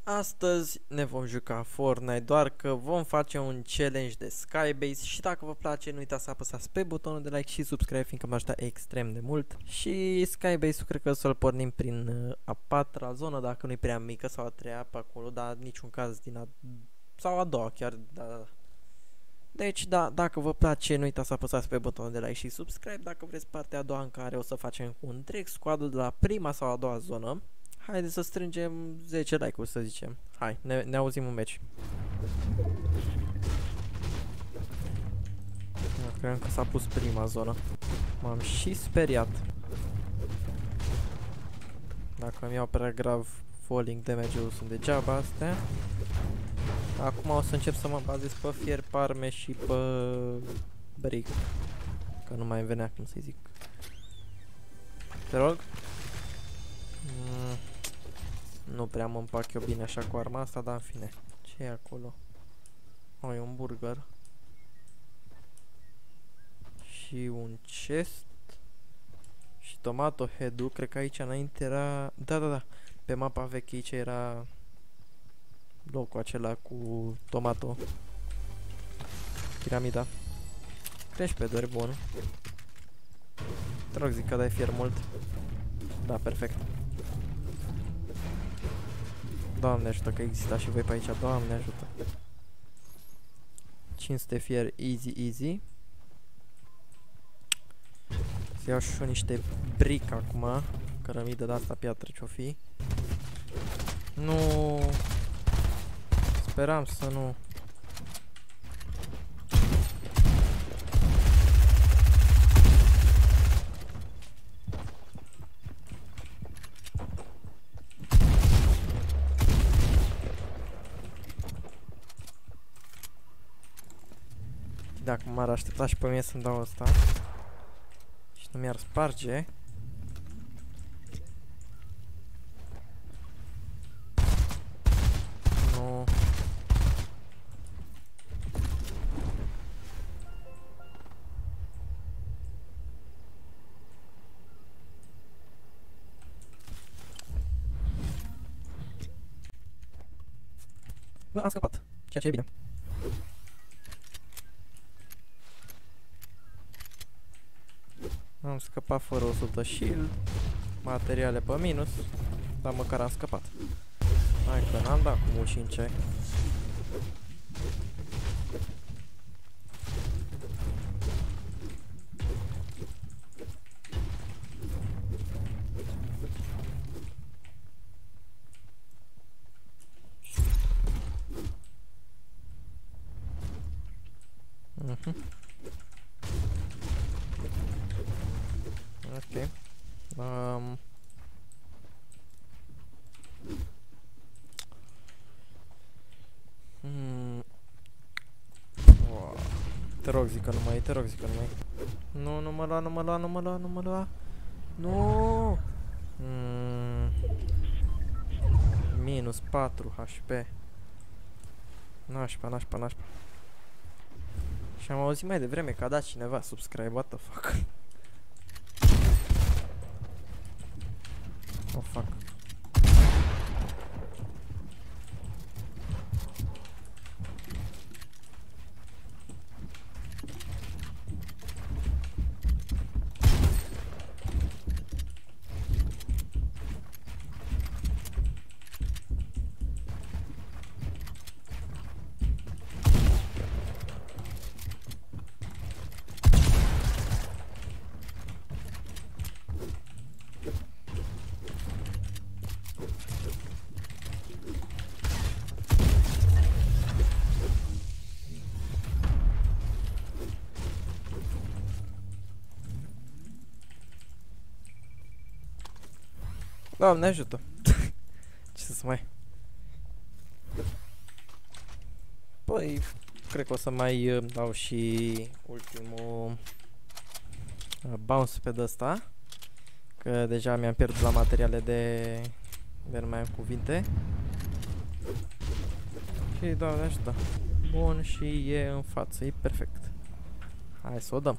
Astăzi ne vom juca Fortnite, doar că vom face un challenge de Skybase și dacă vă place nu uitați să apăsați pe butonul de like și subscribe, fiindcă mă ajută extrem de mult. Și Skybase-ul cred că să-l pornim prin a patra zonă, dacă nu-i prea mică, sau a treia pe acolo, dar în niciun caz din sau a doua chiar, da. Deci da, dacă vă place nu uitați să apăsați pe butonul de like și subscribe dacă vreți partea a doua în care o să facem cu un întreg squad de la prima sau a doua zonă. Haideți să strângem 10 like-uri, să zicem. Hai, ne auzim în meci. Cred că s-a pus prima zonă. M-am și speriat. Dacă îmi iau prea grav falling damage-ul, sunt degeaba astea. Acum o să încep să mă bazez pe fier, parme și pe brick. Că nu mai venea cum să-i zic. Te rog. Nu prea mă împac eu bine așa cu arma asta, dar în fine. Ce e acolo? Oh, e un burger. Și un chest. Și tomato head-ul. Cred că aici înainte era... Da. Pe mapa veche aici era locul acela cu tomato. Piramida. Crești pe dori, bun. Te rog, zic că dai fier mult. Da, perfect. Doamne ajută că exista și voi pe aici. Doamne ajută. 500 fier, easy. Să iau și niște brick acum. Cărămidă de asta, piatră ce-o fi. Nu. Speram să nu. Dacă m-ar aștepta și pe mine să-mi dau asta și nu mi-ar sparge. Nu. Bă, am scăpat, ceea ce e bine. Am scăpat fără 100 shield, materiale pe minus, dar măcar am scăpat. Hai că n-am dat cu mult și încet. Ok. Wow. Te rog, zic că nu mai, te rog, zic că nu mai. Nu, nu mă lua. Nu. Minus 4 HP. Nașpa. Și am auzit mai devreme că a dat cineva subscribe, what the fuck. Oh fuck. Doamne ajută. Ce să mai... Păi, cred că o să mai dau și ultimul bounce pe ăsta. Că deja mi-am pierdut la materiale de nu mai am cuvinte. Și Doamne ajută. Bun, și e în față, e perfect. Hai să o dăm.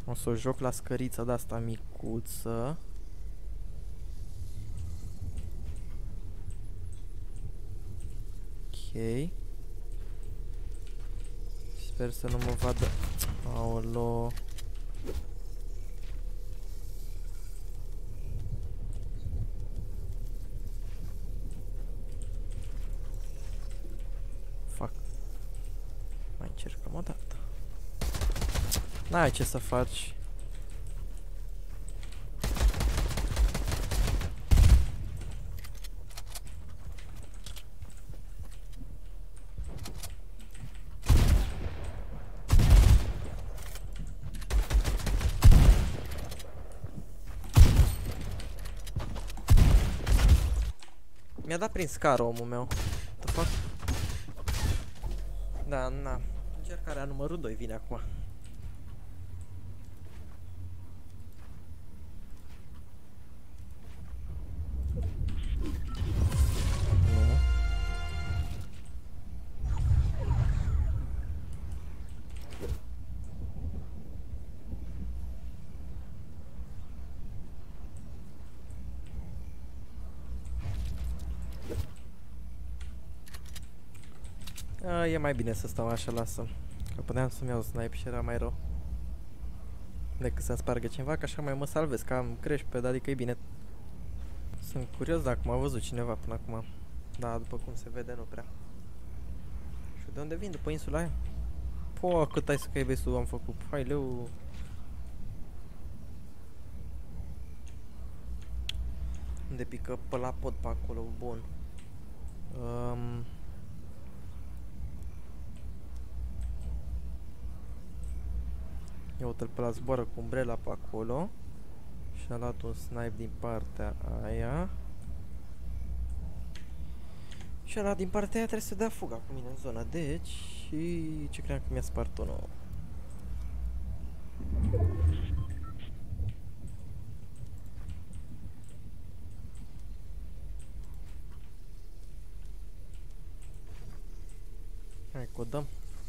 O să o joc la scărița de asta micuță. Ok. Sper să nu mă vadă. Aolo. Fuck. Mai încercăm o dată. N-ai ce să faci. Mi-a dat prin scară omul meu. The fuck? Da, na. Încercarea numărul 2 vine acum. E mai bine să stau așa, lasă. Că puteam să-mi iau snipe și era mai rău decât să-mi spargă cineva, că așa mai mă salvez, că am crashpad, adică e bine. Sunt curios dacă m-a văzut cineva până acum. Da, după cum se vede, nu prea. Și de unde vin? După insula aia? Po, cât ai să Skybass-ul am făcut. Hai, leu. Unde pică pe la pod pe acolo, bun. Ia uite-l pe la zboară cu umbrela pe acolo. Și a luat un snipe din partea aia. Și ăla din partea aia trebuie să dea fuga cu mine în zona. Deci, și ce cream că mi-a spart unul. Hai, codăm.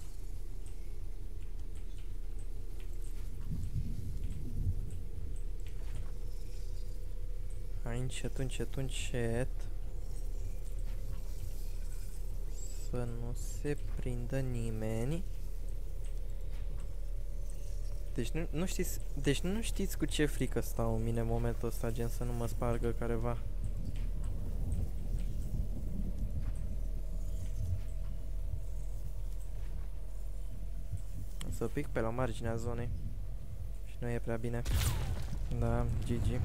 Hai, încet, încet, încet. Să nu se prindă nimeni. Deci nu știți cu ce frică stau în mine în momentul ăsta, gen să nu mă spargă careva. O să pic pe la marginea zonei. Și nu e prea bine. Da, GG.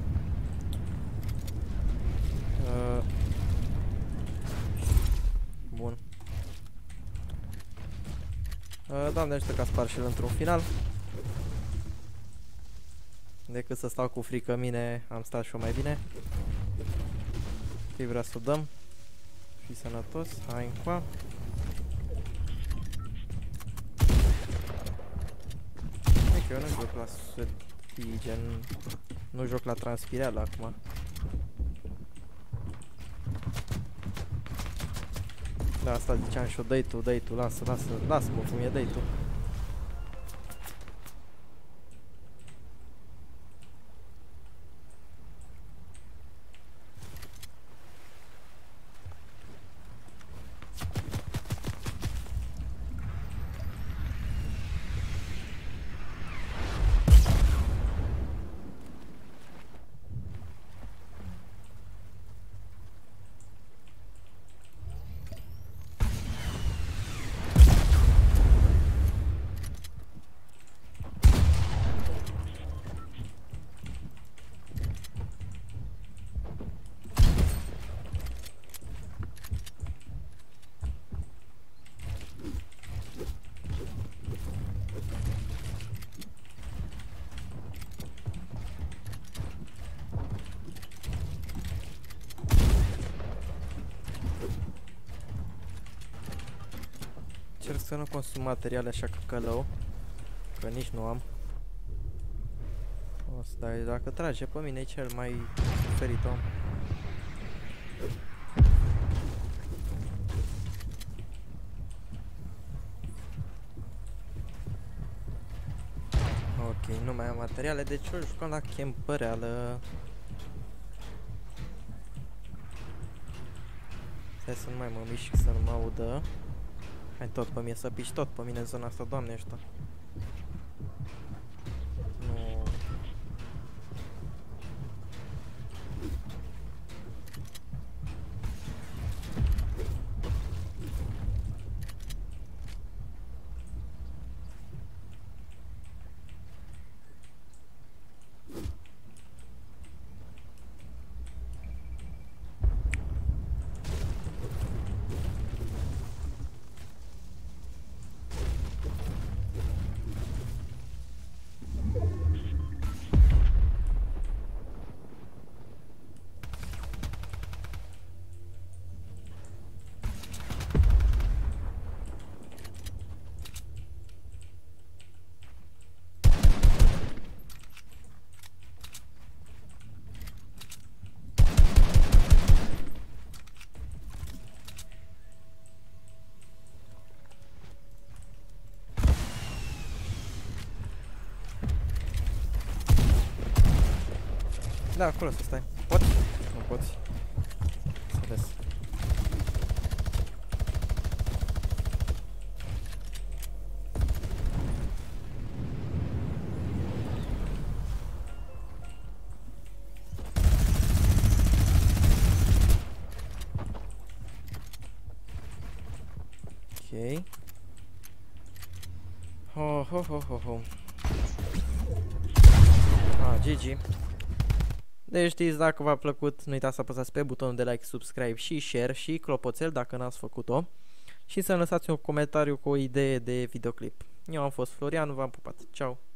Bun. Doamne ajută că a spart și el într-un final. Decât să stau cu frică mine, am stat și eu mai bine. Ok, vrea să o dăm. Fii sănătos, hai încoa. E că eu nu joc la sweaty, gen... Nu joc la transpireală acum. Da, asta ziceam și-o, dă-i tu, lasă-mă cum e, dă-i tu. Încerc să nu consum materiale așa călău, că nici nu am. Asta e, dacă trage pe mine e cel mai ferit om. Ok, nu mai am materiale, deci o jucăm la campăreală. Stai să nu mai mă mișc, să nu mă audă. Hai tot pe mine, să piși tot pe mine în zona asta, doamne ăștia. Nu. Da, acolo să stai. Poți? Nu poți. Să vezi. Ok. Ho, ho, ho, ho, ho. GG. Deci știți, dacă v-a plăcut, nu uitați să apăsați pe butonul de like, subscribe și share și clopoțel dacă n-ați făcut-o. Și să lăsați un comentariu cu o idee de videoclip. Eu am fost Florian, v-am pupat. Ciao!